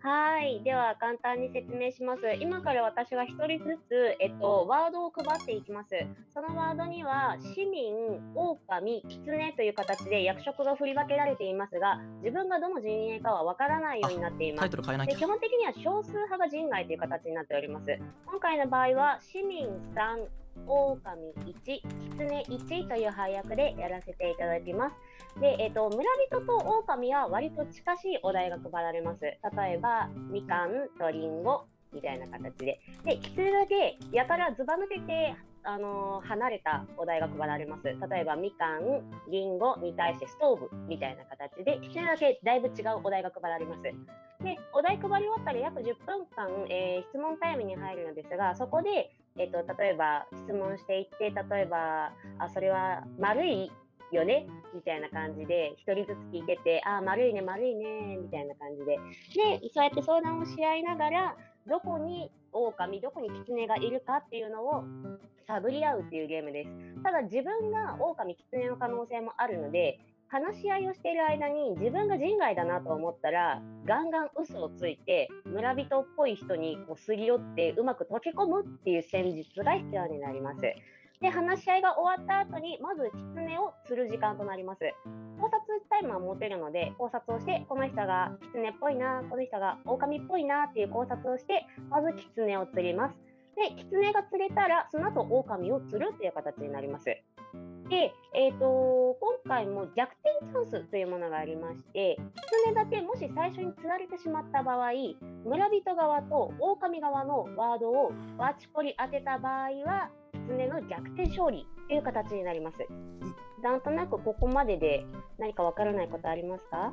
はい。では、簡単に説明します。今から私が一人ずつ、ワードを配っていきます。そのワードには、市民、狼、狐という形で役職が振り分けられていますが、自分がどの陣営かはわからないようになっていタイます。で、 トル変えなきゃ。 基本的には少数派が陣外という形になっております。今回の場合は、市民3、狼1、狐1という配役でやらせていただきます。で、村人と狼は割と近しいお題が配られます。例えば、みかんとりんごみたいな形で。で、狐だけやたらずば抜けて、離れたお題が配られます。例えば、みかん、りんごに対してストーブみたいな形で、狐だけだいぶ違うお題が配られます。で、お題配り終わったら約10分間、質問タイムに入るのですが、そこで、例えば質問していって、例えば、それは丸いよねみたいな感じで一人ずつ聞いてて、丸いね丸いねみたいな感じで、そうやって相談をし合いながら、どこに狼どこに狐がいるかっていうのを探り合うっていうゲームです。ただ自分が狼狐の可能性もあるので、話し合いをしている間に自分が人外だなと思ったらガンガン嘘をついて村人っぽい人にこうすり寄ってうまく溶け込むっていう戦術が必要になります。で、話し合いが終わった後にまず狐を釣る時間となります。考察タイムは持てるので、考察をして、この人が狐っぽいな、この人が狼っぽいなっていう考察をして、まず狐を釣ります。で、狐が釣れたら、その後狼を釣るという形になります。で、今回も逆転チャンスというものがありまして、狐だけもし最初に釣られてしまった場合、村人側と狼側のワードをバチコリ当てた場合は、狐の逆転勝利という形になります。なんとなくここまでで何かわからないことありますか？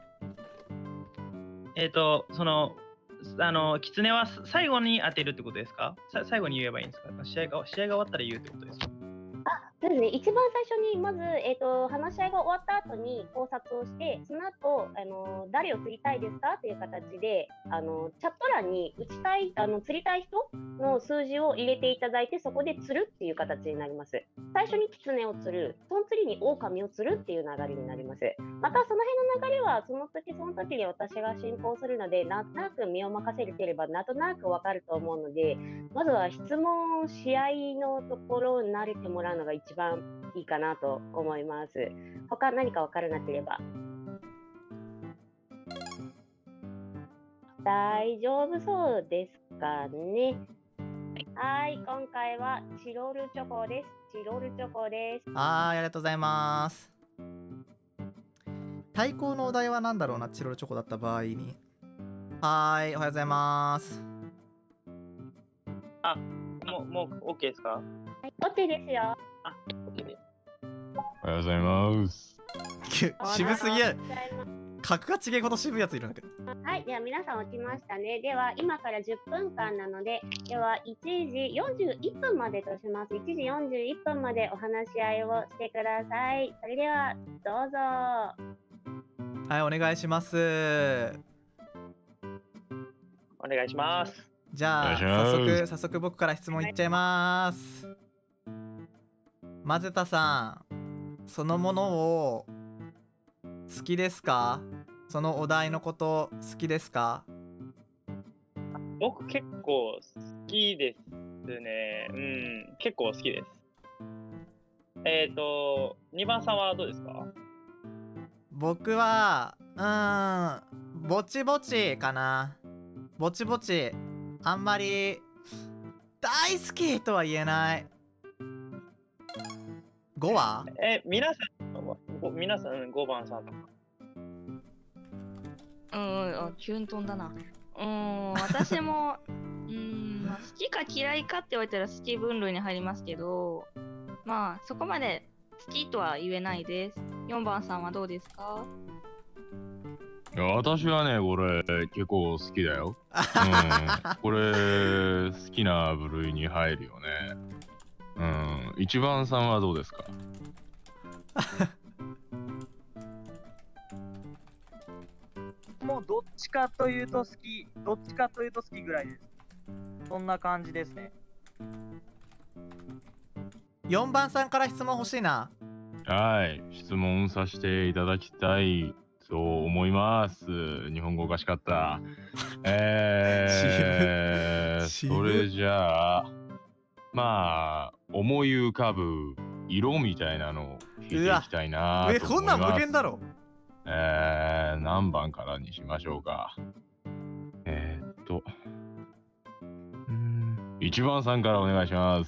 狐は最後に当てるってことですか？最後に言えばいいんですか？試合が終わったら言うってことですか？ そうですね、一番最初にまず、話し合いが終わった後に考察をして、その後誰を釣りたいですかという形でチャット欄に釣りたい人の数字を入れていただいて、そこで釣るっていう形になります。最初に狐を釣る、その次に狼を釣るっていう流れになります。またその辺の流れはその時その時で私が進行するので、なんとなく身を任せてればなんとなくわかると思うので、まずは質問試合のところに慣れてもらうのが一番いいかなと思います。他何かわからなければ。大丈夫そうですかね。はい、今回はチロルチョコです。チロルチョコです。 ありがとうございます。対抗のお題は何だろうな、チロルチョコだった場合に。おはようございます。 もう OK ですか？ はい、OK ですよ。 OK です。 おはようございます。 渋すぎる。格が違えほど渋いやついるんだけど。 はい、では皆さん起きましたね。では今から10分間なので、では1時41分までとします。1時41分までお話し合いをしてください。それではどうぞ。 はい、お願いします。 お願いします。 じゃあ早速僕から質問いっちゃいます。まぜたさん、そのものを好きですか？そのお題のこと好きですか？ 僕結構好きですね。結構好きです。2番さんはどうですか？ 僕はぼちぼちかな。ぼちぼち、あんまり大好きとは言えない。5は？ 皆さん5番さんとか。 キュントンだな。私も好きか嫌いかって言われたら好き分類に入りますけど、まあそこまで好きとは言えないです。4番さんはどうですか？ いや、私はね、これ結構好きだよ。これ好きな部類に入るよね。1番さんはどうですか？ もうどっちかというと好き、どっちかというと好きぐらいです。そんな感じですね。 4番さんから質問欲しいな。 はい、質問させていただきたいと思います。日本語おかしかった。 渋それじゃあ、まあ、思い浮かぶ色みたいなのを聞いていきたいなと思います。 こんなん無限だろ。 何番からにしましょうか。1番さんからお願いします。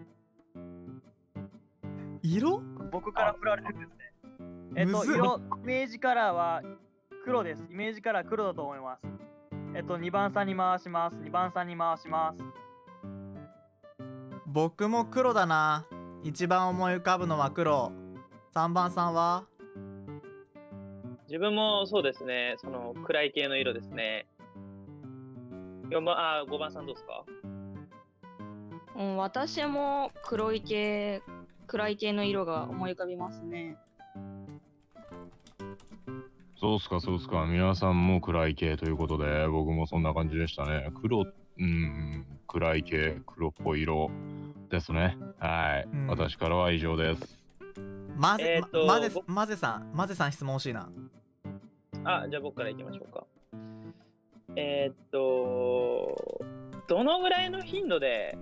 色？ 僕から振られるんですね。 むずっ色、イメージカラーは黒です。イメージカラー黒だと思います。2番さんに回します。2番さんに回します。 僕も黒だな。一番思い浮かぶのは黒。3番さんは？ 自分もそうですね、その暗い系の色ですね。5番さんどうですか？ 私も暗い系の色が思い浮かびますね。 そうっすか、そうっすか。皆さんも暗い系ということで、僕もそんな感じでしたね。暗い系、黒っぽい色ですね。はい。私からは以上です。 マゼさん質問欲しいな。 じゃあ僕からいきましょうか。どのぐらいの頻度で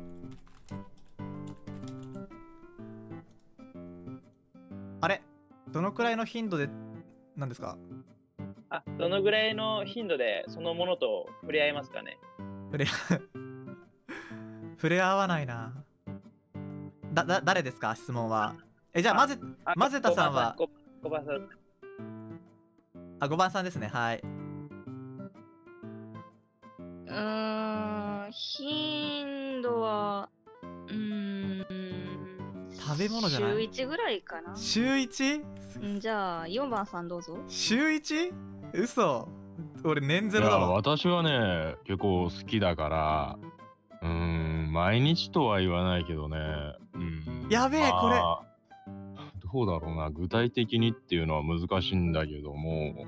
あれどのくらいの頻度でなんですか？ どのぐらいの頻度でそのものと触れ合いますかね？ 触れ合わないな。誰ですか質問は。じゃあマゼタさんは 5番さん。 5番さんですね。はい。 頻度は食べ物じゃない？ 週1ぐらいかな。 週 1？ じゃあ4番さんどうぞ。 週 1？ 嘘。俺年ゼロだわ。 私はね結構好きだから毎日とは言わないけどね。 やべえ、これどうだろうな、具体的にっていうのは難しいんだけども、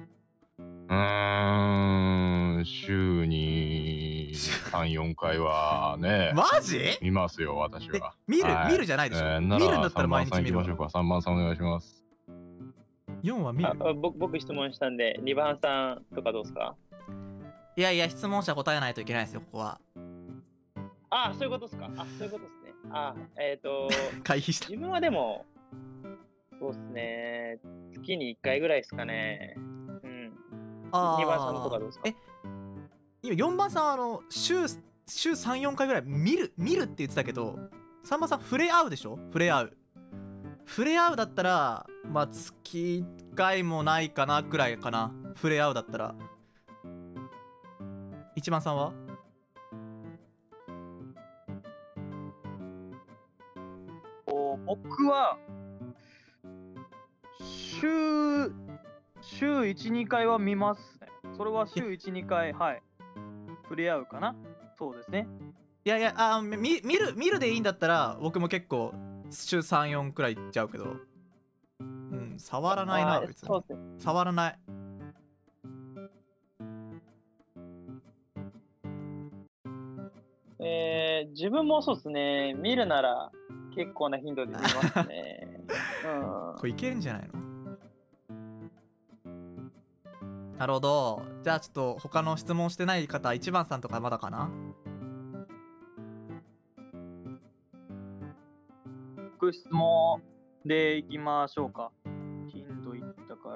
週に3、4回はね。 マジ？ 見ますよ、私は。 見るじゃないでしょ。見るんだったら毎日見るわ。 3番さんお願いします。 4は見る？ 僕質問したんで、2番さんとかどうですか？ いやいや、質問者答えないといけないですよ、ここは。 そういうことですか。そういうことですね。 回避した。 自分はでも、そうですね、月に1回ぐらいですかね。2番さんとかどうですか？ 今4番さん週3、4回ぐらい見るって言ってたけど、3番さん触れ合うでしょ？触れ合うだったら、まあ月1回もないかなくらいかな。触れ合うだったら。1番さんは？ 僕は週1、2回は見ますね。それは週1、2回、はい。触れ合うかな。そうですね。 いやいや、見るでいいんだったら、僕も結構週3、4くらいいっちゃうけど。触らないな、別に。触らない。 自分もそうですね、見るなら結構な頻度で見ますね。 これいけるんじゃないの？なるほど。じゃあちょっと他の質問してない方、1番さんとかまだかな？ 質問でいきましょうか。頻度いったから。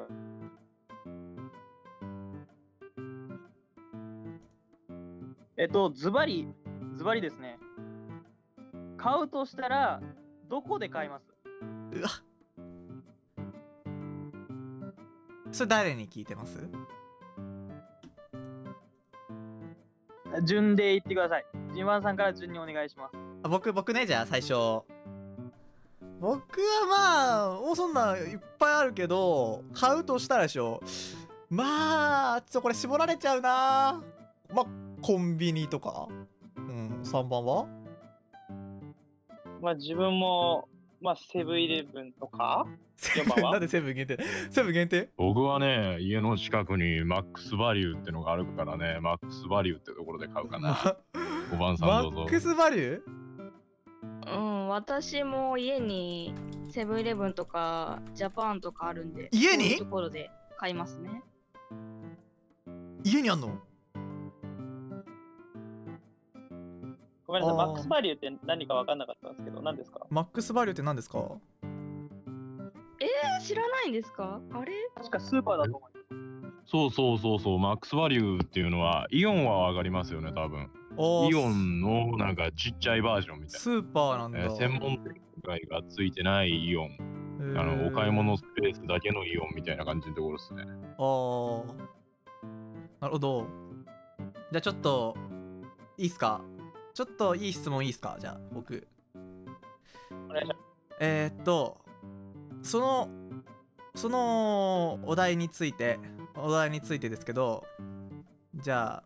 ズバリですね。買うとしたらどこで買います？ うわ。それ誰に聞いてます？ 順で言ってください。順番さんから順にお願いします。 僕ね、じゃあ最初。僕はまあそんないっぱいあるけど、買うとしたらでしょ。まあこれ絞られちゃうな。まあコンビニとか。3番は？ まあ自分もセブンイレブンとか。 なんでセブン限定？セブン限定？ 僕はね、家の近くにマックスバリューってのがあるからね、マックスバリューってところで買うかな。5番さんどうぞ。 マックスバリュー？ 私も家にセブンイレブンとかジャパンとかあるんで、 家に？ そういうところで買いますね。 家にあんの？ ごめんなさい、 あーマックスバリューって何か分かんなかったんですけど、何ですか？ マックスバリューって何ですか？ 知らないんですか？あれ確かスーパーだと思います。 そう、マックスバリューっていうのは、イオンは上がりますよね、多分。イオンのなんかちっちゃいバージョンみたいスーパーなんだ。 な。専門店街がついてないイオン。お買い物スペースだけのイオンみたいな感じのところですね。 なるほど。じゃあちょっといいっすか？ちょっといい質問いいっすか？じゃあ僕。 お願いします。 そのお題についてですけど、じゃ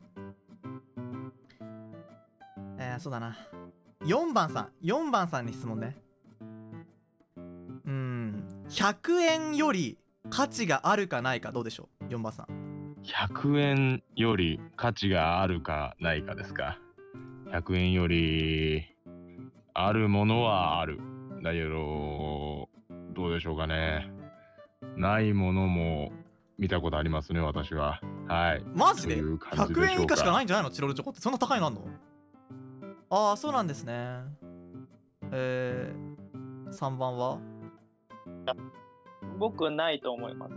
あそうだな、4番さんに質問ね。100円より価値があるかないかどうでしょう？ 4 番さん。 100円より価値があるかないかですか。100円よりあるものはある。だけど、どうでしょうかね。ないものも見たことありますね、私は。はい。 マジでそういう感じでしょうか。 100円以下しかないんじゃないの？チロルチョコってそんな高いのあんの？ああ、そうなんですね。3番は？ 僕ないと思いますね。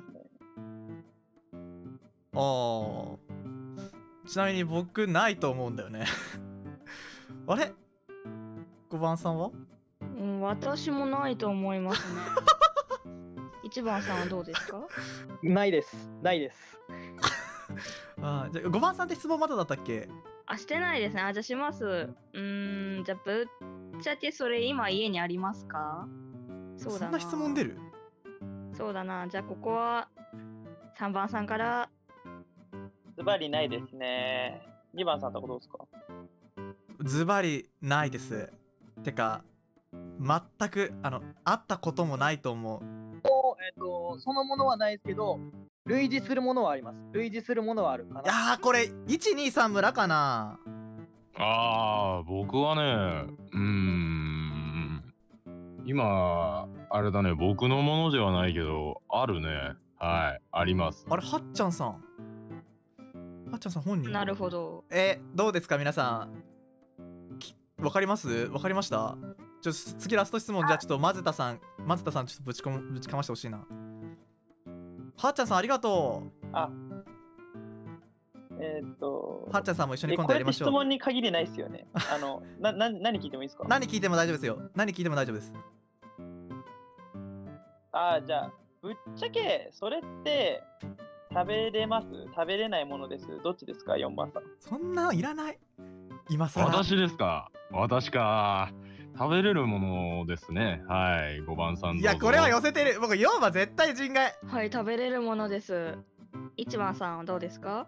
ちなみに僕ないと思うんだよね。あれ ?5 番さんは？ 私もないと思いますね。1番さんはどうですか？ ないです。ないです。 じゃあ5番さんって質問まだだったっけ？ してないですね。じゃあします。じゃあぶっちゃけそれ今家にありますか？そうだな。 そんな質問出る？ そうだな。じゃあここは3番さんから。 ズバリないですね。2番さんとこどうですか？ ズバリないです。てか全く会ったこともないと思う。 そのものはないですけど、類似するものはあります。類似するものはあるかな。 いやー、これ123村かな。 僕はね、今あれだね、僕のものではないけどあるね。はい、あります。 あれ、はっちゃんさん本人？ なるほど。 どうですか皆さん？わかります？わかりました？次ラスト質問。じゃあちょっとマゼタさんちょっとぶちかましてほしいな。はっちゃんさんありがとう。 はっちゃんさんも一緒に今度やりましょう。 これって質問に限りないですよね。何聞いてもいいですか？ 何聞いても大丈夫ですよ。何聞いても大丈夫です。 じゃあぶっちゃけそれって食べれます？食べれないものです？どっちですか？4番さん。 そんなのいらない。今更。 私ですか？私か。食べれるものですね。はい、5番さんどうぞ。 いや、これは寄せてる。僕4番絶対人外。 はい、食べれるものです。1番さんはどうですか？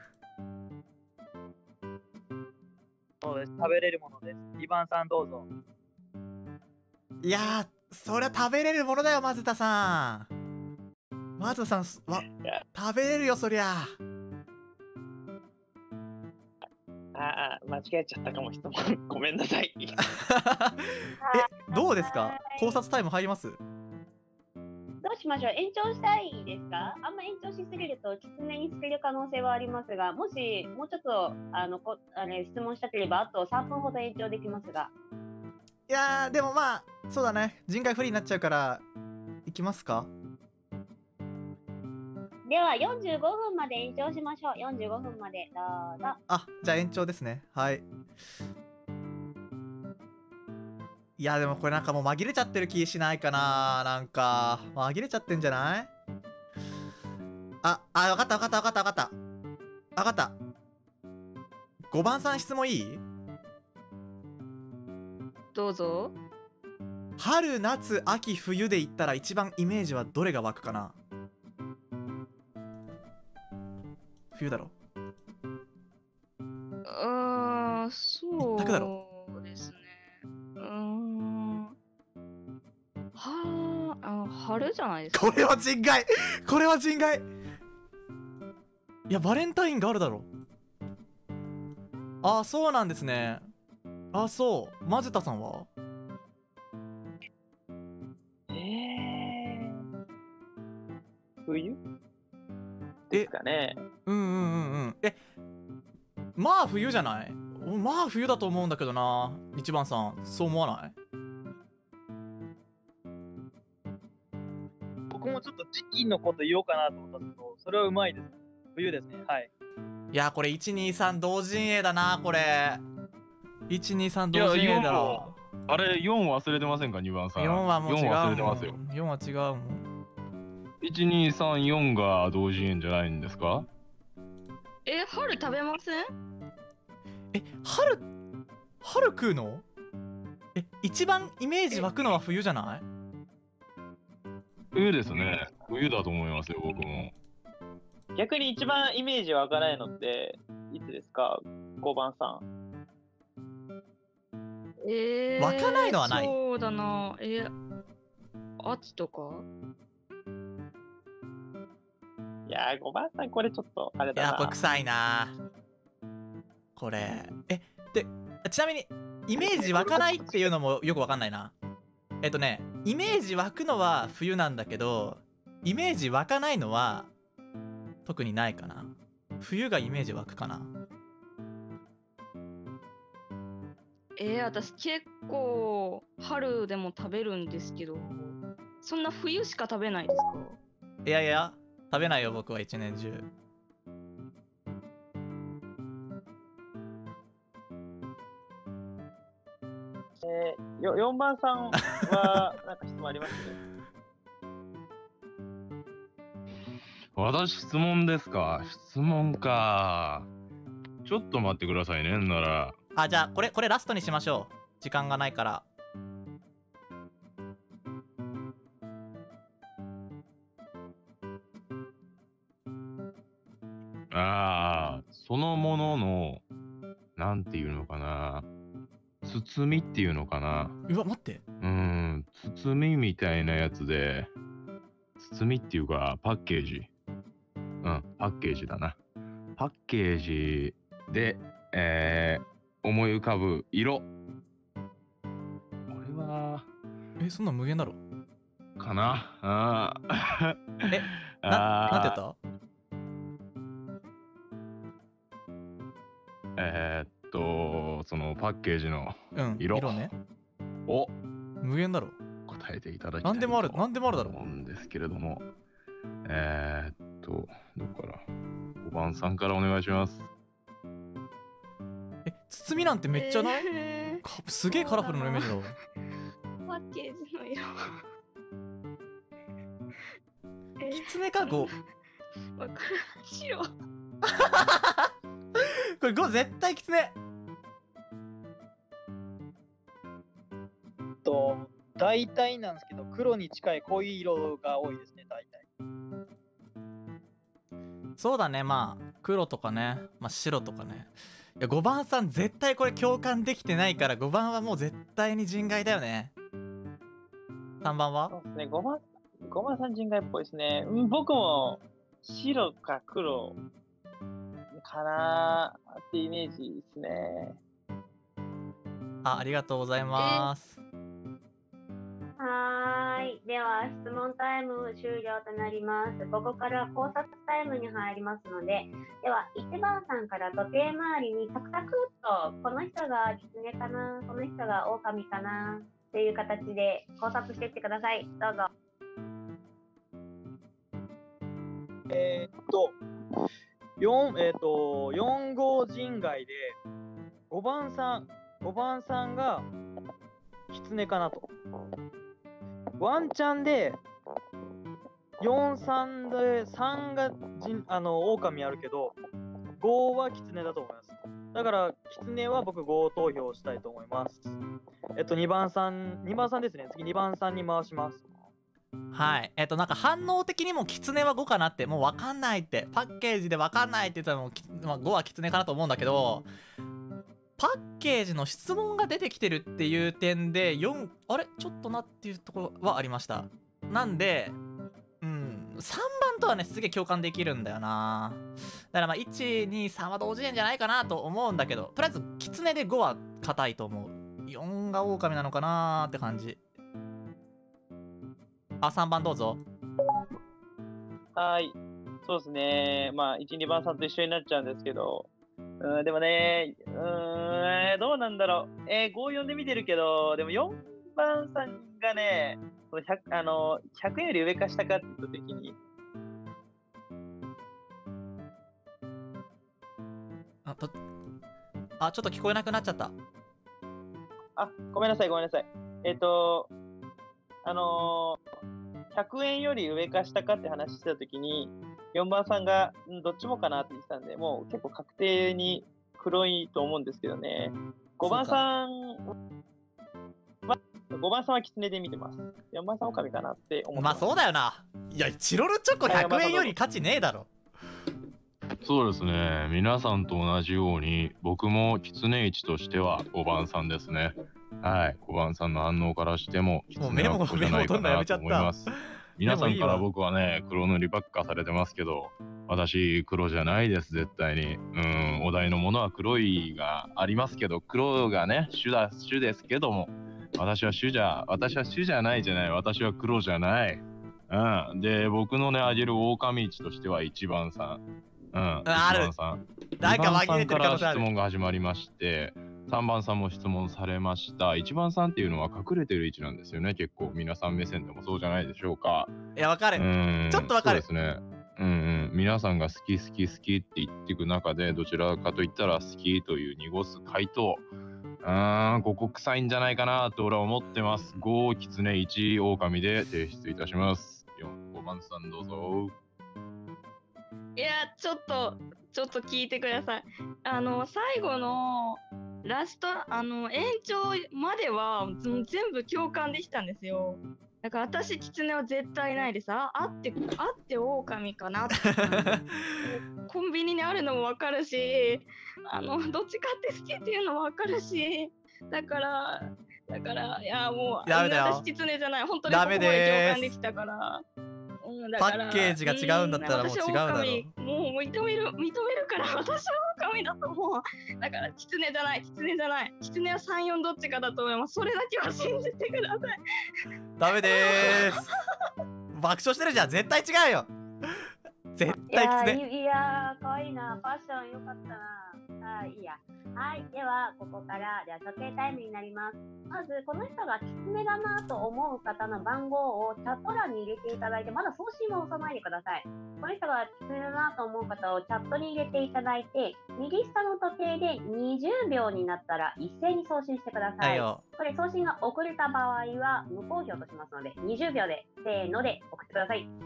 そうです。食べれるものです。2番さんどうぞ。 いやー、そりゃ食べれるものだよ、マゼタさん。マゼタさん食べれるよ、そりゃ。 間違えちゃったかも、質問。ごめんなさい。 どうですか？考察タイム入ります？ どうしましょう？延長したいですか？あんま延長しすぎるとキツネにつける可能性はありますが、もしもうちょっと質問したければあと3分ほど延長できますが。 いやー、でもまあそうだね、人外不利になっちゃうからいきますか？ では45分まで延長しましょう。45分までどうぞ。 じゃあ延長ですね。はい。いやでもこれなんかもう紛れちゃってる気しないかな。なんか紛れちゃってんじゃない？わかった。5番さん質問いい？ どうぞ。 春夏秋冬で言ったら一番イメージはどれが湧くかな？冬だろ？ そう択だろ？ ですね。春じゃないですか。 これは人外。いやバレンタインがあるだろ。そうなんですね。そうマゼタさんは？ 冬？ ですかね。 まあ冬じゃない？まあ冬だと思うんだけどな。一番さん、そう思わない？ 僕もちょっと時期のこと言おうかなと思ったんですけど、それはうまいです。冬ですね。はい。 いやこれ123同陣営だな。これ123同陣営だ。 あれ、4忘れてませんか、2番さん。 4はもう違うもん。 4忘れてますよ。 4は違うもん。 1234が同時円じゃないんですか？ 春食べません？ 春食うの？一番イメージ湧くのは冬じゃない？ 冬ですね。冬だと思いますよ、僕も。 逆に一番イメージ湧かないのっていつですか？ 5 番さん。 湧かないのはない。 そうだな。秋とか？ いやー、5番さんこれちょっとあれだな。 いやこれ臭いな。これでちなみにイメージ湧かないっていうのもよくわかんないな。イメージ湧くのは冬なんだけど、イメージ湧かないのは特にないかな。冬がイメージ湧くかな。 私結構春でも食べるんですけど、そんな冬しか食べないですか？ いやいや食べないよ、僕は一年中。 4番さんはなんか質問あります？ 私、質問ですか？質問か。ちょっと待ってくださいね、なら。 じゃあこれラストにしましょう。時間がないから。 そのものの、なんていうのかな。包みっていうのかな。 うわ待って。 包みみたいなやつで、包みっていうか、パッケージ。パッケージだな。パッケージで、思い浮かぶ色。これは。 そんな無限だろ。 かな。 なんて言った？ そのパッケージの色、 色ね。無限だろ。 答えていただきたいなんでもあるだろう思うんですけれども、どこから？ 5 番さんからお願いします。 包みなんてめっちゃない？すげえカラフルなイメージだわ。 パッケージの色。 キツネか5。 わからん。白。 これ5絶対キツネ。 大体なんですけど、黒に近い濃い色が多いですね、大体。 そうだね、まあ黒とかね、白とかね。いや5番さん絶対これ共感できてないから、5番はもう絶対に人外だよね。3番は？ そうですね、5番さん人外っぽいですね。僕も白か黒かなーってイメージですね。 ありがとうございます。 はーい。では、質問タイム終了となります。ここから考察タイムに入りますので、では、1番さんから時計回りにサクサクっと、この人がキツネかな、この人がオオカミかな、っていう形で考察していってください。どうぞ。 4号陣外で5番さんがキツネかなと。ワンチャンで4、3で3が狼あるけど5はキツネだと思います。だからキツネは僕5投票したいと思います。2番さんですね。次2番さんに回します。 はい、なんか反応的にもキツネは5かなって、もう分かんないって、パッケージで分かんないって言ったらもう、5はキツネかなと思うんだけど、パッケージの質問が出てきてるっていう点で4、あれちょっとなっていうところはありました。なんで3番とはねすげえ共感できるんだよな。だから1、2、3は同時点じゃないかなと思うんだけど、とりあえずキツネで5は硬いと思う。4が狼なのかなーって感じ。3番どうぞ。 はい。 そうですね。まあ、1、2番さんと一緒になっちゃうんですけど、でもね、どうなんだろう。5、4で見てるけど、でも4番さんがね、100円より上か下かって言ったときに、 ちょっと聞こえなくなっちゃった。 ごめんなさい、ごめんなさい。100円より上か下かって話してたときに、4番さんが、どっちもかなって言ってたんで、もう結構確定に黒いと思うんですけどね。5番さんはキツネで見てます。4番さんオカミかなって思ってます。 そうだよな。いや、チロルチョコ100円より価値ねえだろ。 そうですね。皆さんと同じように、僕もキツネ市としては5番さんですね。はい。5番さんの反応からしても、キツネはここじゃないかなと思います。皆さんから僕はね、黒塗りばっかされてますけど、私、黒じゃないです、絶対に。お題のものは黒いがありますけど、黒がね、主ですけども、私は主じゃないじゃない、私は黒じゃない。で、僕のね、あげる狼市としては1番さん。1番さん。 なんか紛れてる可能性ある。 質問が始まりまして、3番さんも質問されました。1番さんっていうのは隠れてる位置なんですよね。結構皆さん目線でもそうじゃないでしょうか。 いや、わかる。ちょっとわかる。 そうですね。皆さんが好きって言っていく中で、どちらかといったら好きという濁す回答。ここ臭いんじゃないかなと俺は思ってます。5、キツネ、1、狼で提出いたします。4、5番さんどうぞ。 いや、ちょっと聞いてください。最後のラスト、延長までは全部共感できたんですよ。だから私、キツネは絶対ないです。あって狼かなって。コンビニにあるのもわかるし、どっちかって好きっていうのもわかるし、だから、いや、もう、私、キツネじゃない。本当にここまで共感できたから。 パッケージが違うんだったらもう違うだろう。 もう認めるから私は狼だと思う。だからキツネじゃない。キツネは3、4どっちかだと思います。それだけは信じてください。 ダメでーす。爆笑してるじゃん。絶対違うよ。絶対キツネ。 いやー、かわいいな。ファッションよかったな。いいや。はい。では、ここから処刑タイムになります。まず、この人がキツネだなと思う方の番号をチャット欄に入れていただいて、まだ送信は押さないでください。この人がキツネだなと思う方をチャットに入れていただいて、右下の時計で20秒になったら一斉に送信してください。これ、送信が遅れた場合は無効票としますので、20秒で、せーので送ってください。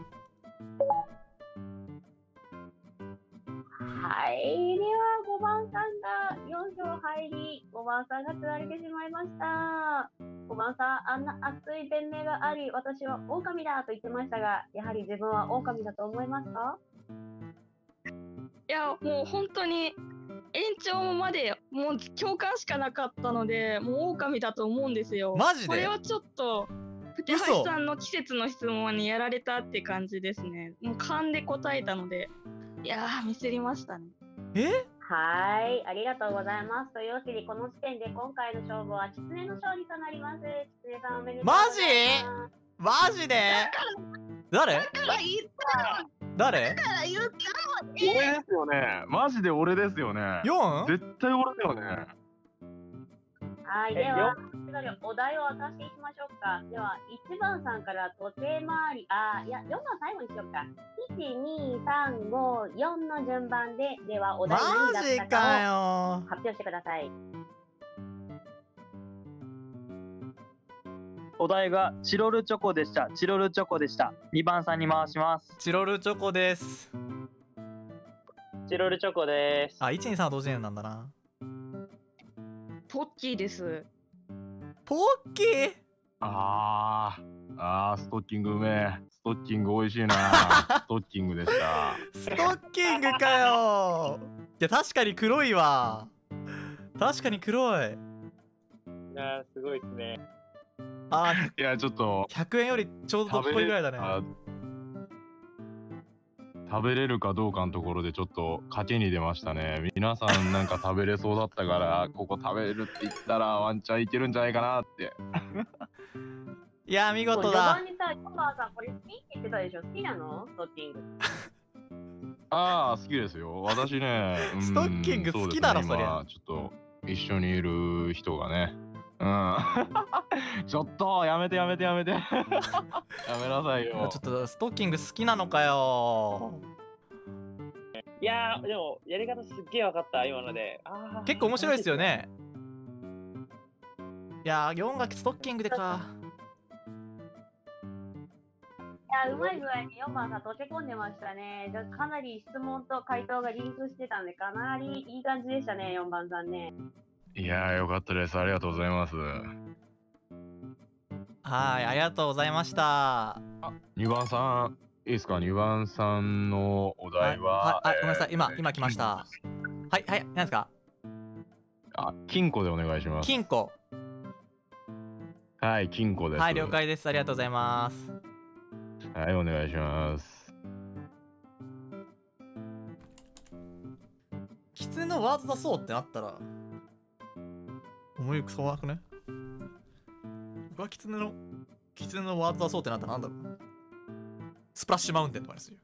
はい。では、5番さんが4票入り、5番さんが釣られてしまいました。5番さん、あんな熱い弁明があり、私は狼だと言ってましたが、やはり自分は狼だと思いますか？ いや、もう本当に、延長までもう共感しかなかったので、もう狼だと思うんですよ。 マジで？ これはちょっと、ふてはしさんの季節の質問にやられたって感じですね。もう勘で答えたので。いやー、ミスりましたね。 はい、ありがとうございます。というわけで、この時点で今回の勝負はキツネの勝利となります。キツネさんおめでとうございます。 マジで？誰？ だから言った誰？ だから言ったのに。 俺ですよね。マジで俺ですよね。 4？ 絶対俺だよね。 はい、では、お題を明かしていきましょうか。では、1番さんから時計回り、4番最後にしようか。1、2、3、5、4の順番で、では、お題何だったかを発表してください。 お題がチロルチョコでした。2番さんに回します。 チロルチョコです。 チロルチョコです。 1、2、3は同時になんだな。 ポッキーです。 ポッキー？ ストッキングうめえ。ストッキング美味しいな。ストッキングでした。 ストッキングかよ。いや、確かに黒いわ。確かに黒い。 いや、すごいですね。 いや、ちょっと 100円よりちょうどどっこいぐらいだね。 食べれるかどうかのところでちょっと賭けに出ましたね。皆さんなんか食べれそうだったからここ食べれるって言ったらワンチャンいけるんじゃないかなって。 いや、見事だ。 序盤にさ、4番さんこれ好きって言ってたでしょ。好きなの？ストッキング。 ああ、好きですよ。私ね、 ストッキング好きだろそうですねそりゃ今ちょっと一緒にいる人がね。うん。ちょっとやめてやめてやめて。やめなさいよ。 ちょっとストッキング好きなのかよ。 いやー、でも、やり方すっげえ分かった、今ので。 結構面白いですよ。ね。いやー、4学期ストッキングでか。 いや、うまい具合に4番さん溶け込んでましたね。じゃあかなり質問と回答がリンクしてたんで、かなりいい感じでしたね、4番さんね。 いやー、よかったです。ありがとうございます。 はい、ありがとうございました。 2番さん、いいですか？ 2 番さんのお題は、 はい、ごめんなさい、今来ました。はいはい、何ですか？ あ、金庫でお願いします。 金庫。 はい、金庫です。 はい、了解です。ありがとうございます。 はい、お願いします。 狐のワード出そうってなったら思い浮かばなくね？僕は狐のワード出そうってなったらなんだろう。スプラッシュマウンテンとかですよ。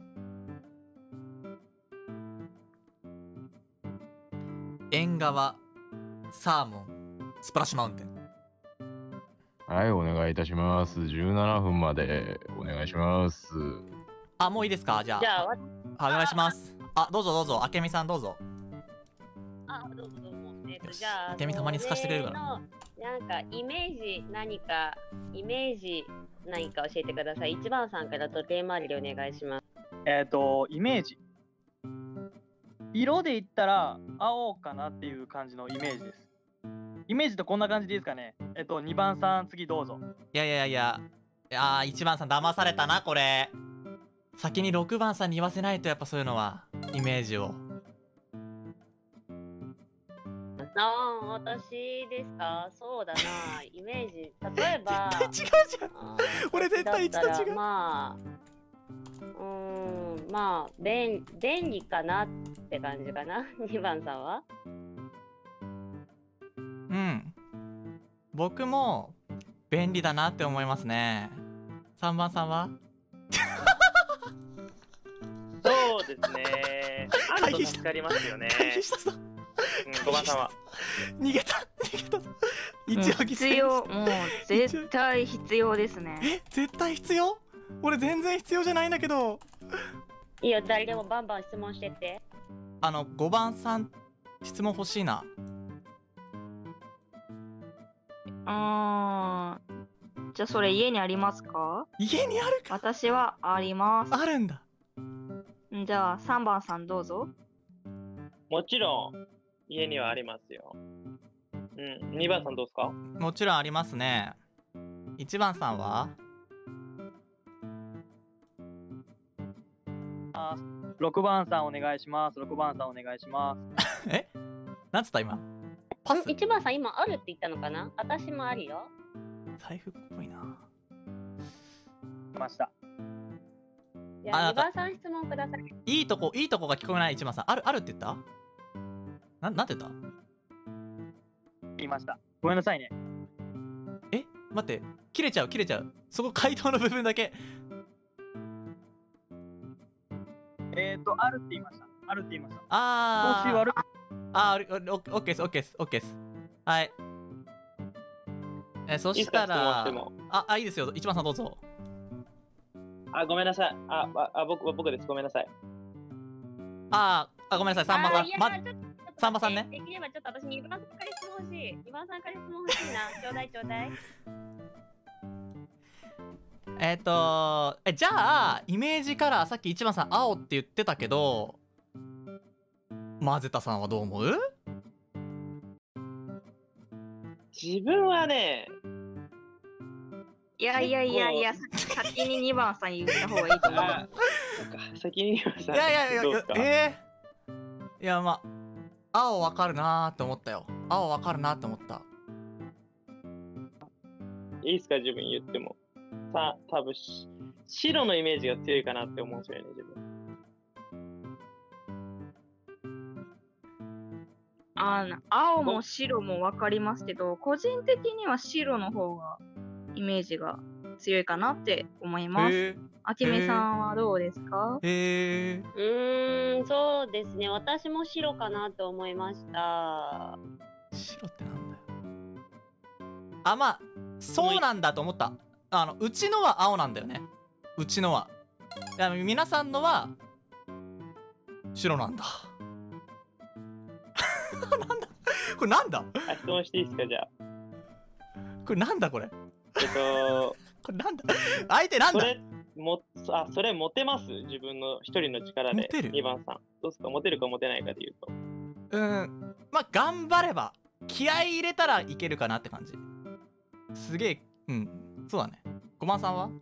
縁側、サーモン、スプラッシュマウンテン。 はい、お願いいたします。17分までお願いします。 あ、もういいですか？じゃあ。 じゃあ、 お願いします。あ、どうぞどうぞ、あけみさんどうぞ。 どうぞどうぞ。 しじゃあ、 あけみたまに透かしてくれるからなんかイメージ何か教えてください。1番さんから時計回りでお願いします。 イメージ。色で言ったら青かなっていう感じのイメージです。イメージとこんな感じでいいですかね。2番さん、次どうぞ。 いや1番さん騙されたなこれ。先に6番さんに言わせないと、やっぱそういうのはイメージを。 私ですか？そうだな、イメージ。例えば、 絶対違うじゃん。俺絶対1と違う。 まあ、便利かなって感じかな。2番さんは？ うん。僕も便利だなって思いますね。3番さんは？ そうですね。あると助かりますよね。 回避したぞ。 5番さんは？ 逃げた。一応必要、もう絶対必要ですね。 絶対必要？俺全然必要じゃないんだけど。 いいよ、誰でもバンバン質問してって。 5番さん質問欲しいな。 じゃあそれ家にありますか？ 家にあるか？ 私はあります。 あるんだ。 じゃあ3番さんどうぞ。 もちろん家にはありますよ。2番さんどうですか？ もちろんありますね。1番さんは ？6番さんお願いします。6番さんお願いします。 なんつった今？パス 1番さん今あるって言ったのかな？私もあるよ。 財布っぽいな。 来ました。 じゃあ2番さん質問ください。 いいとこが聞こえない。1番さんあるって言った？なんて言った？ 言いました。ごめんなさいね。 待って、切れちゃう。そこ回答の部分だけ。 あるって言いました。あるって言いました。 あー。 調子悪い。 オッケーです。はい。そしたら、いいですよ。1番さんどうぞ。 ごめんなさい。僕です。ごめんなさい。 ごめんなさい。3番さん。3番さんね。 できればちょっと私2番さんから質問欲しい。2番さんから質問欲しいな。ちょうだい。 じゃあイメージカラーさっき1番さん青って言ってたけど、マゼタさんはどう思う？ 自分はね、 いや、先に2番さん言った方がいいと思う。 先に2番さん。どうですか？ いや、まあ青わかるなーって思ったよ。青わかるなって思った。 いいっすか、自分言っても。多分白のイメージが強いかなって思うんですよね、自分。 青も白も分かりますけど、個人的には白の方がイメージが強いかなって思います。 へあきみさんはどうですか？ え。 そうですね。私も白かなと思いました。 白ってなんだよ。あ、まあそうなんだと思った。うちのは青なんだよね。うちのは。いや、皆さんのは白なんだ。なんだこれ、なんだ質問していいですか、じゃあ。 これなんだこれ。 ここれなんだ相手なんだ。 それ持てます？自分の一人の力で。 持てる 2番さん。どうですか？持てるか持てないかで言うと。 まあ頑張れば気合い入れたらいけるかなって感じ。すげえ、そうだね。5番さんは？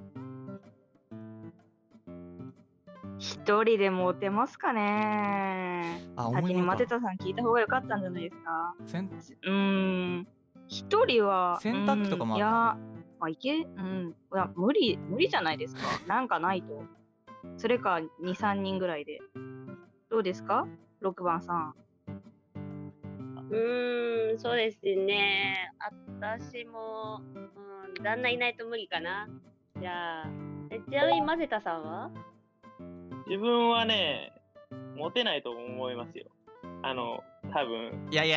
一人で持てますかね。先にマテタさん聞いた方が良かったんじゃないですか。一人は洗濯機とかもある。 いや、いや無理じゃないですか。なんかないと。それか2、3人ぐらいで。どうですか ?6 番さん。 そうですね。私も、旦那いないと無理かな。じゃあ、ちなみにマゼタさんは？ 自分はね、持てないと思いますよ。多分。 いや、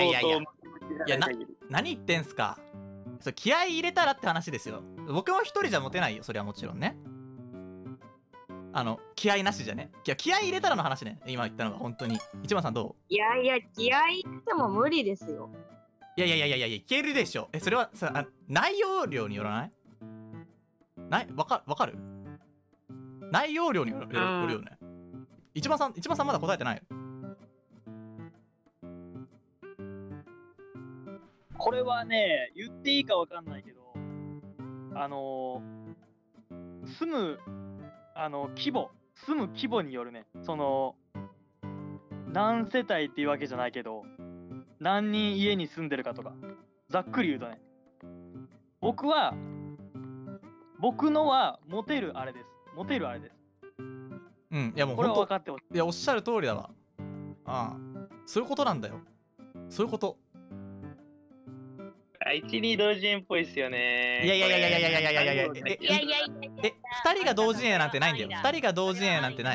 何言ってんすか。気合い入れたらって話ですよ。僕も一人じゃ持てないよ、それはもちろんね。気合いなしじゃね。気合い入れたらの話ね。今言ったのが本当に。一番さんどう？ いや、気合い入れても無理ですよ。 いや、いけるでしょ。それはさ、内容量によらない？わかる？内容量によるよね。一番さんまだ答えてないよ。 これはね、言っていいかわかんないけど、住む規模によるね。何世帯っていうわけじゃないけど、何人家に住んでるかとか、ざっくり言うとね。僕のはモテるあれです。 いやもうこれは分かってほしい。 いや、おっしゃる通りだわ。そういうことなんだよ。そういうこと。 1、2同時演っぽいっすよね。 いや、2人が同時演なんてないんだよ。2人が同時演なんてない。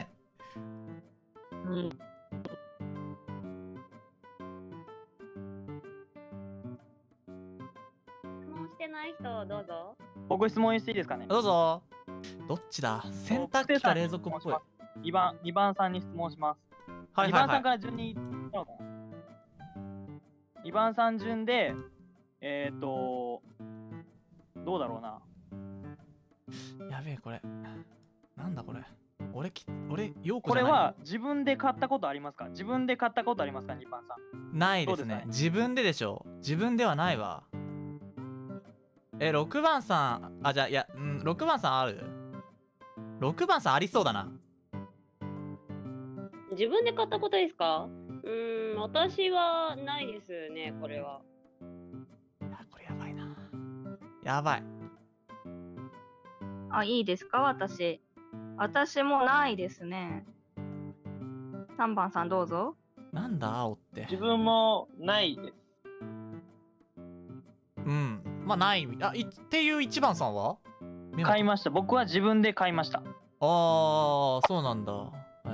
質問してない人どうぞ。 僕質問していいですかね。 どうぞ。どっちだ？洗濯機か冷蔵庫っぽい。 2番さんに質問します。2番さんから順に2番さん順で、どうだろうな。 やべえ、これ。なんだこれ。俺、陽子こじゃない。 れは自分で買ったことありますか？2番さん。 ないですね。自分ででしょ。自分ではないわ。6番さん、じゃあ、いや、6番さんある？ 6 番さんありそうだな。 自分で買ったことですか？私はないですね、これは。 これやばいな。やばい。 いいですか？私もないですね。3番さんどうぞ。 なんだ青って。 自分もないです。 まあない。っていう1番さんは？ 買いました。僕は自分で買いました。 そうなんだ。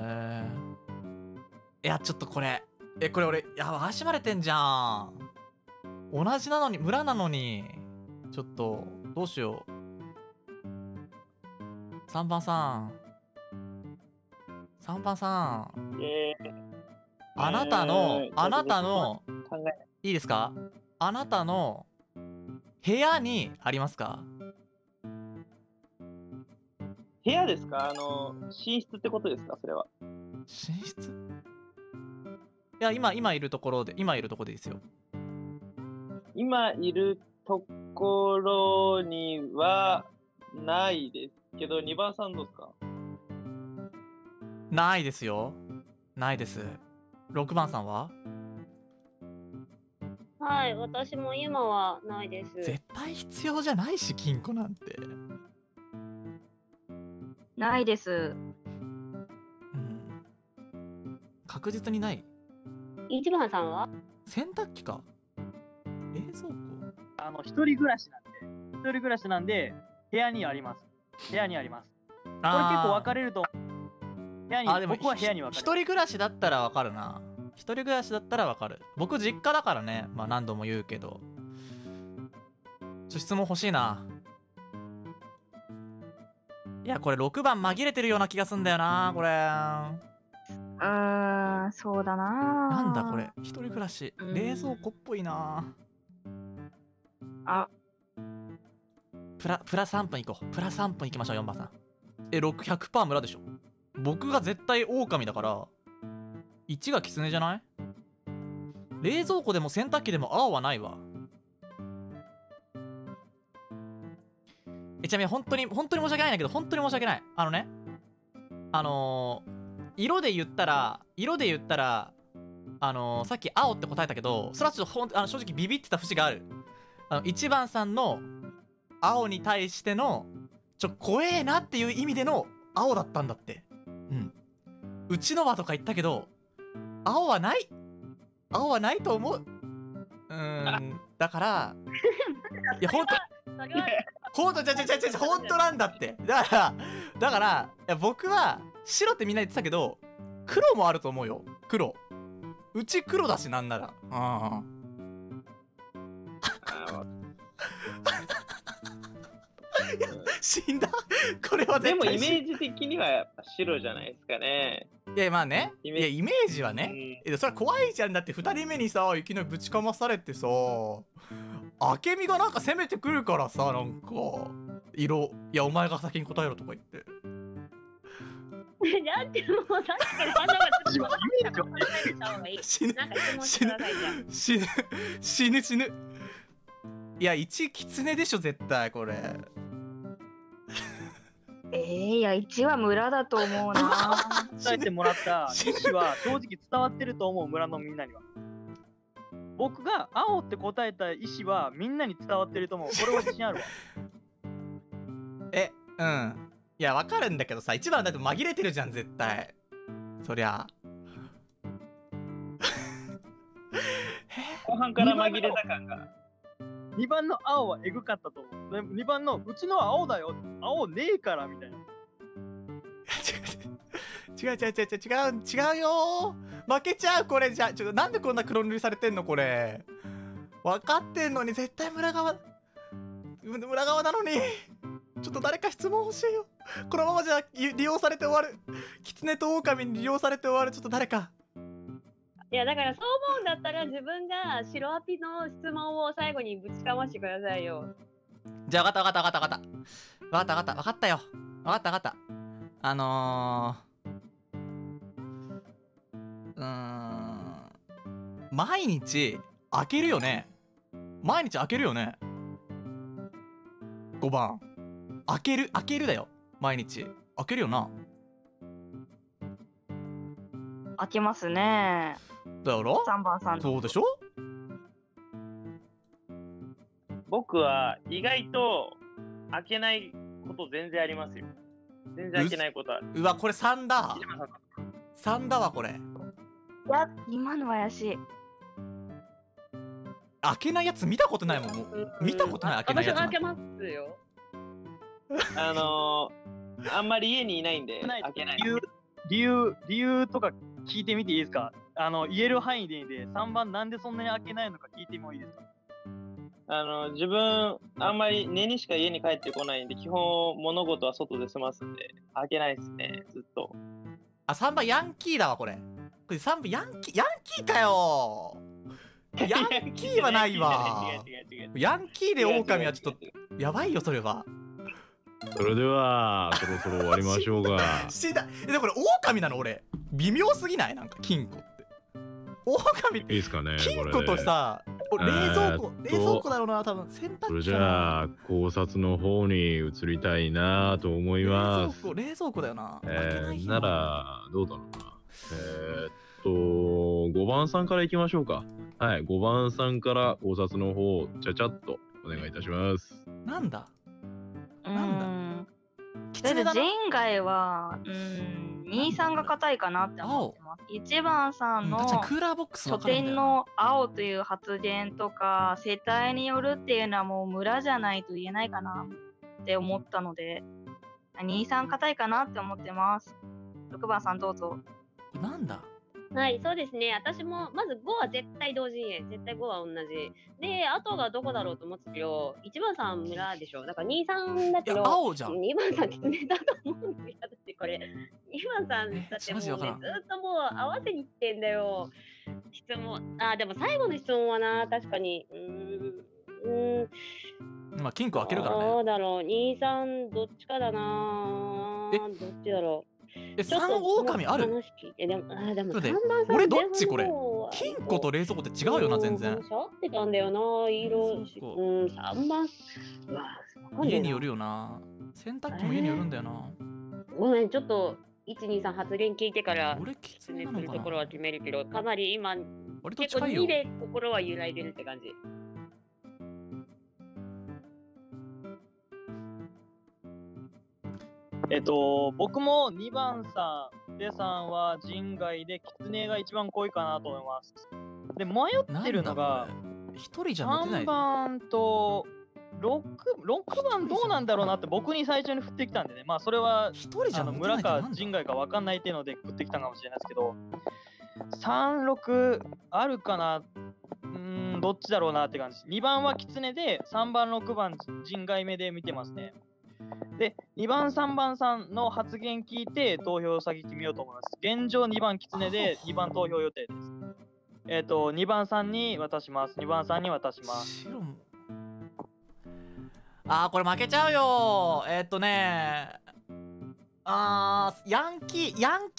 いや、ちょっとこれ俺、怪しまれてんじゃん。同じなのに、村なのに。ちょっと、どうしよう。3番さん。あなたの、いいですか？あなたの部屋にありますか？ 部屋ですか？寝室ってことですか？それは。 寝室？いや、今いるところでいいですよ。 今いるところにはないですけど、2番さんどうですか？ ないですよ。ないです。6番さんは？ はい、私も今はないです。 絶対必要じゃないし、金庫なんて。 ないです。 確実にない。 1番さんは？ 洗濯機か？冷蔵庫？ 一人暮らしなんで、 部屋にあります。部屋にあります。これ結あー構分かれると思う。部屋に、 でも僕は部屋に分かれる。 一人暮らしだったらわかるな。一人暮らしだったらわかる。僕実家だからね、まあ何度も言うけど。質問欲しいな。いやこれ6番紛れてるような気がすんだよなこれ。 そうだな。 なんだこれ、一人暮らし冷蔵庫っぽいな。 あ、 プラ3分いこう。プラ3分いきましょう。4番さん100% 村でしょ。僕が絶対狼だから1がキツネじゃない？冷蔵庫でも洗濯機でも青はないわ。ちなみに本当に申し訳ないんだけど、本当に申し訳ない。色で言ったらさっき青って答えたけど、それはちょっと正直ビビってた節がある。1番さんの青に対しての怖えなっていう意味での青だったんだって。うちのはとか言ったけど青はないと思う。だからいや本当なんだって。だからいや僕は白ってみんな言ってたけど黒もあると思うよ。うち黒だし、なんなら。死んだこれはでも絶対イメージ的にはやっぱ白じゃないですかね。 いやまあね、 イメージイメージはね、それは怖いじゃん。だって2人目にさいきなりぶちかまされてさ、明美がなんか攻めてくるからさ、なんかいやお前が先に答えろとか言って。 だってもうさっきから反応がちょっとイメージを考えた方がいい。 死ぬなんか質問してくださいじゃあ。 死ぬ。いや1キツネでしょ絶対これ。 いや1は村だと思うな。 伝えてもらった意思は正直伝わってると思う、村のみんなには。僕が青って答えた意思はみんなに伝わってると思う。これは自信あるわ。 いやわかるんだけどさ、1番だって紛れてるじゃん絶対。そりゃ後半から紛れた感が。 2番の青はエグかったと思う。で2番のうちのは青だよ、青ねえからみたいな。 違うよー。負けちゃうこれじゃ。なんでこんな黒塗りされてんのこれ。分かってんのに絶対村側なのに。ちょっと誰か質問欲しいよ。このままじゃ利用されて終わる。キツネとオオカミに利用されて終わる。ちょっと誰か。 いやだからそう思うんだったら自分が白アピの質問を最後にぶちかましてくださいよ。 じゃあ分かったよ。分かった。毎日開けるよね。5番開けるだよ。毎日開けるよな。 開けますね。 だろ 3番さん。 そうでしょ。 僕は意外と開けないこと全然ありますよ。全然開けないことある。 うわこれ3だ。3だわこれ。 いや今のは怪しい。 開けないやつ見たことないもん。もう見たことない開けないやつ。 私は開けますよ。 あんまり家にいないんで開けない。 理由とか聞いてみていいですか？言える範囲でいいんで、3番なんでそんなに開けないのか聞いてもいいですか？ 自分あんまり寝にしか家に帰ってこないんで、基本物事は外で済ますんで開けないですね、ずっと。 3番ヤンキーだわこれ。これ3番ヤンキーかよ。ヤンキーはないわ。ヤンキーで狼はちょっとやばいよそれは。 それではそろそろ終わりましょうが。 でもこれ狼なの俺。微妙すぎない？なんか金庫って。狼っていいですかね。 金庫とさ、冷蔵庫だろうな多分。洗濯機かな。 それじゃあ考察の方に移りたいなと思います。 冷蔵庫だよな。 ならどうだろうな。5番さんからいきましょうか。はい、5番さんから考察の方をちゃちゃっとお願いいたします。 なんだだって前回は2、3が硬いかなって思ってます。1番さんの書店の青という発言とか世帯によるっていうのはもう村じゃないと言えないかなっって思ったので、23硬いかなって思ってます。6番さんどうぞ。 なんだ。 はい、そうですね。私も、まず5は絶対同陣営。絶対5は同じ。で、あとがどこだろうと思ってたけど、1番さん村でしょ。だから2、3だけど、 青じゃん。 2番さんキツネだと思うんだよ。だってこれ、2番さんだってもうね、ずっともう合わせにいってんだよ。質問、でも最後の質問はな、確かに、 まあ、金庫開けるからね。 どうだろう。2、3、どっちかだな。どっちだろう。 3狼ある？ でも俺どっちこれ？金庫と冷蔵庫って違うよな、全然。 合ってたんだよな、色。3番。 家によるよな。洗濯機も家によるんだよな。 ごめん、ちょっと123発言聞いてから俺キツネなするところは決めるけど、かなり今割と結構近いよ。 2で心は揺らいでるって感じ。 僕も2番さん、レさんは人外で、キツネが一番濃いかなと思います。で、迷ってるのが、 一人じゃ持てない。 3番と6番どうなんだろうなって僕に最初に振ってきたんでね、まあそれは村か人外か分かんないっていうので振ってきたかもしれないですけど、3、6あるかな、どっちだろうなって感じ。2番はキツネで、3番、6番人外目で見てますね。で、2番、3番さんの発言聞いて投票先決めようと思います。現状2番キツネで2番投票予定です。2番さんに渡します。2番さんに渡します。 これ負けちゃうよ。ヤンキ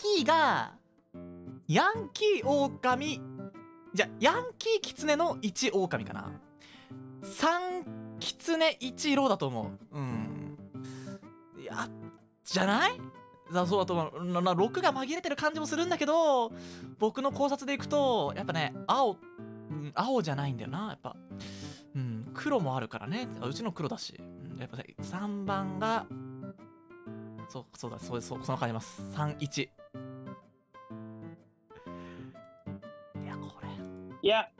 ー狼、じゃあヤンキーキツネの1狼かな。3キツネ1ローだと思う。いや、じゃない？そうだと思う。6が紛れてる感じもするんだけど、僕の考察でいくとやっぱね、青じゃないんだよな。やっぱ黒もあるからね。うちの黒だし、やっぱね、3番がそうだ、その感じます。3、1。いや、これ。 いや、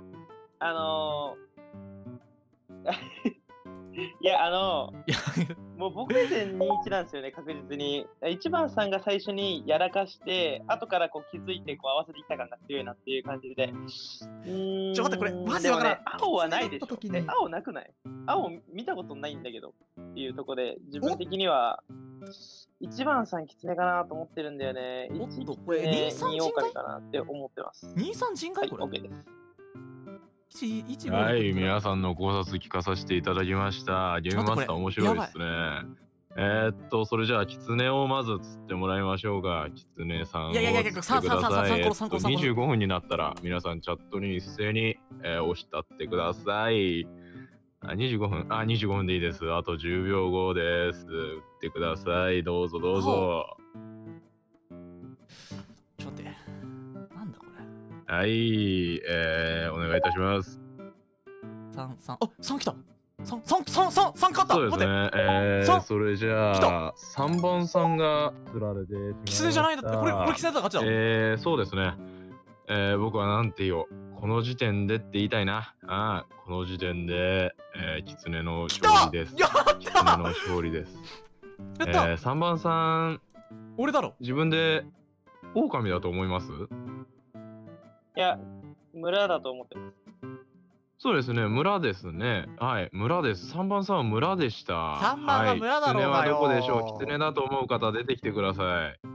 もう僕目線2-1なんですよね、確実に。1番さんが最初にやらかして、後からこう気づいてこう合わせてきた感が強いなっていう感じで。 ちょ、待って、これ、マジわからん。 青はないでしょ。青なくない？青見たことないんだけどっていうところで、自分的には1番さんキツネかなと思ってるんだよね。1キツネ、2狼かなって思ってます。 2-3人外これ？ はい、OK です。 はい、皆さんの考察聞かさせていただきました。ゲームマスター面白いですね。それじゃあ、キツネをまず釣ってもらいましょうか。キツネさんを釣ってください。25分になったら、皆さんチャットに一斉に押し立ってください。25分、25分でいいです。あと10秒後です。打ってください。どうぞどうぞ。 ちょっと待って。なんだこれ。 はい、お願いいたします。 3、3来た。3勝った。 そうですね。それじゃあ3番さんが釣られてしまいました。 キツネじゃないんだって。これキツネだから勝ちだ。 そうですね。僕はなんて言おう。この時点でって言いたいな。この時点で、キツネの勝利です。キツネの勝利です。3番さん、 俺だろ。 自分で狼だと思います？ いや、村だと思ってます。 そうですね、村ですね。はい、村です。3番さんは村でした。 3番は村だろうがよ。 キツネはどこでしょう？キツネだと思う方出てきてください。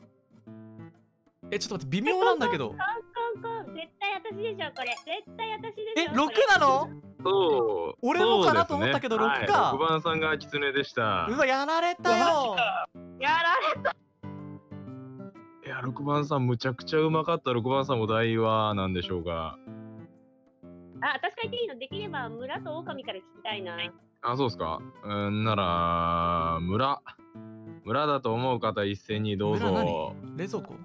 ちょっと待って、微妙なんだけど。 絶対私でしょ、これ。絶対私でしょ。 6なの？ そう。 俺もかなと思ったけど、6か。 6番さんがキツネでした。 うわ、やられたよ。 やられた。 いや、6番さんむちゃくちゃうまかった。6番さんお題は何でしょうか？ 私が言っていいの？できれば村と狼から聞きたいな。 そうですか。なら、村だと思う方一斉にどうぞ。 冷蔵庫？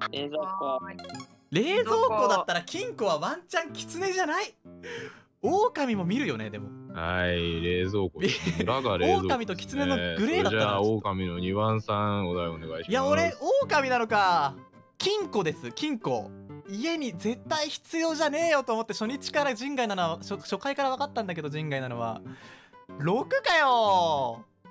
冷蔵庫だったら金庫はワンチャンキツネじゃない？狼も見るよね、でも。 はい、冷蔵庫。村が冷蔵庫。 狼とキツネのグレーだったら。 じゃあ、狼の2番さん、お題お願いします。 いや、俺、狼なのか。金庫です、金庫。家に絶対必要じゃねえよと思って初日から人外なのは、初回から分かったんだけど人外なのは。6かよ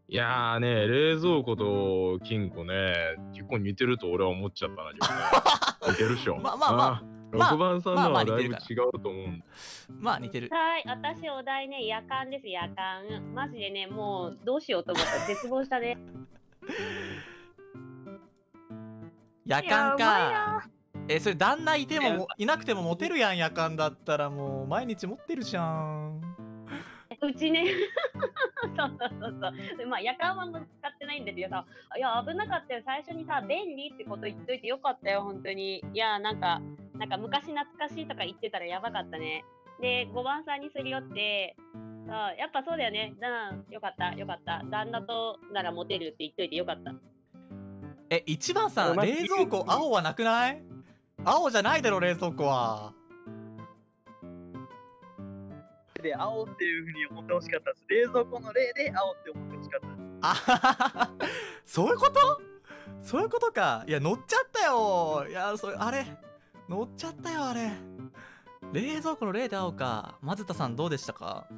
いやーね、冷蔵庫と金庫ね、結構似てると俺は思っちゃったな、似てるっしょ。 まあまあまあ 6番さんのはだいぶまあまあ似てる違うと思うんだ。 まあ似てる。 はい、私お題ね、夜間です、夜間。マジでね、もうどうしようと思った。絶望したね。 夜間か。それ旦那いてもいなくてもモテるやん、夜間だったらもう毎日持ってるじゃん。 うちね、そうそうそうそう。まあ、夜間は使ってないんだけどさ、いや、危なかったよ。最初にさ、便利ってこと言っといてよかったよ、本当に。いや、なんか昔懐かしいとか言ってたらやばかったね。で、5番さんにすり寄って、あ、やっぱそうだよね。よかった、よかった。旦那とならモテるって言っといてよかった。 1番さん、冷蔵庫青はなくない？青じゃないだろ、冷蔵庫は。 で、青っていうふうに思ってほしかったです。冷蔵庫の例で青って思ってほしかったです。 あはははそういうこと？そういうことか。いや、乗っちゃったよ。いや、あれ乗っちゃったよ、あれ。冷蔵庫の例で青か。まずたさんどうでしたか？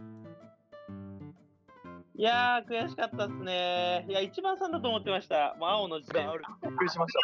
いやー、悔しかったっすね。いや、1番さんだと思ってました。もう青の時点。 びっくりしました。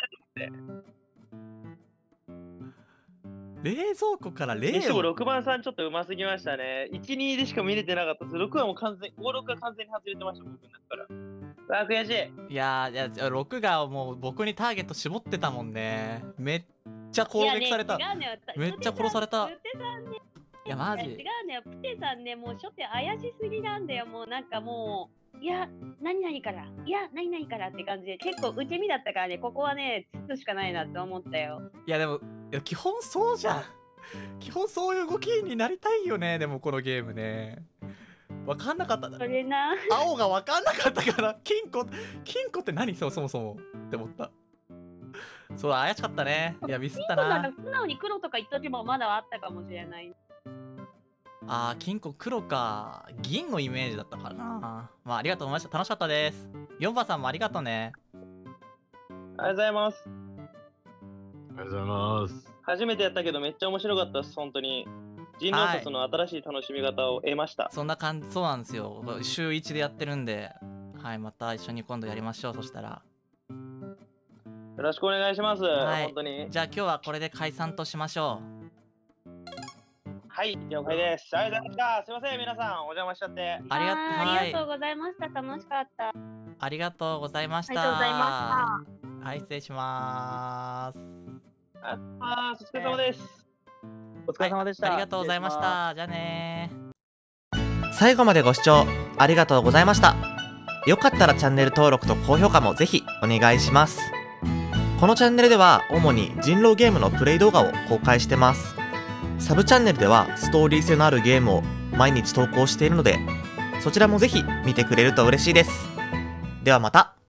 冷蔵庫から例にしてもを。 6番さんちょっとうますぎましたね。1、2でしか見れてなかったです。6はもう完全、5、6は完全に外れてました、僕の中から。あー、悔しい。 いや6がもう僕にターゲット絞ってたもんね。めっちゃ攻撃された。 いやね、違うね、 めっちゃ殺された。 プテさんね、 いや、マ違うジ。 ね、プテさんね、もう初手怪しすぎなんだよ。もうなんかもう、いや、何々から、いや、何々からって感じで、結構受け身だったからね、ここはね、つくしかないなって思ったよ。 いやでも、いや基本そうじゃん。基本そういう動きになりたいよね。でもこのゲームね。わかんなかった。 それな。 青がわかんなかったから、金庫って何？そもそもって思った。そうだ、怪しかったね。いや、ミスったな。 素直に黒とか言っとけばまだあったかもしれない。 金庫黒か。銀のイメージだったからな。まあ、ありがとうございました。楽しかったです。4番さんもありがとうね。 ありがとうございます。 ありがとうございます。 初めてやったけどめっちゃ面白かったです、本当に。人狼殺の新しい楽しみ方を得ました。 そんな感じ、そうなんですよ。週1でやってるんで、はい、また一緒に今度やりましょう。そしたら。 よろしくお願いします。 はい本当に。 じゃあ今日はこれで解散としましょはい、了解です。ありがとうございました。すいません、皆さん、お邪魔しちゃって。 う。ありがとう、 ありがとうございました。楽しかった。 ありがとうございました。 ありがとうございまはい、失礼します。 お疲れ様です。 お疲れ様でした。 ありがとうございまし失礼ます。 た。じゃあねー。最後までご視聴ありがとうございました。よかったらチャンネル登録と高評価もぜひお願いします。このチャンネルでは主に人狼ゲームのプレイ動画を公開してます。サブチャンネルではストーリー性のあるゲームを毎日投稿しているので、そちらもぜひ見てくれると嬉しいです。ではまた。